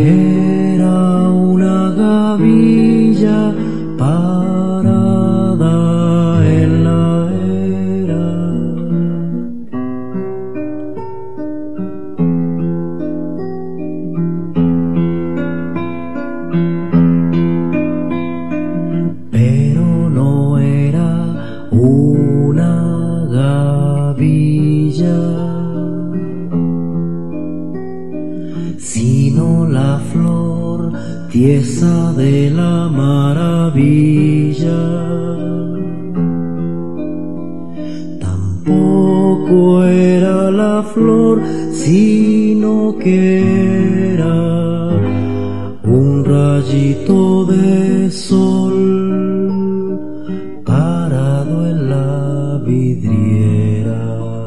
Era una gavilla parada en la era. Pero no era una gavilla, sino la flor tiesa de la maravilla. Tampoco era la flor, sino que era un rayito de sol parado en la vidriera.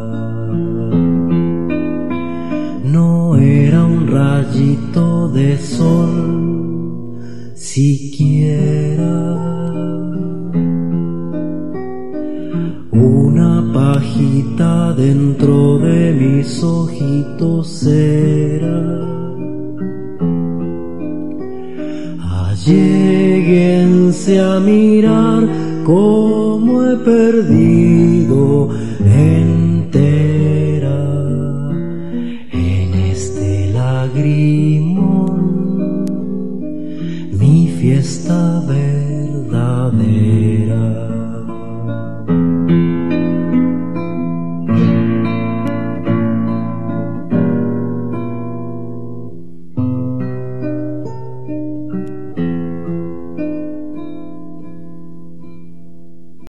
No era un rayito de sol siquiera, una pajita dentro de mis ojitos era. Alléguense a mirar cómo he perdido entera en este lagrimón mi fiesta verdadera.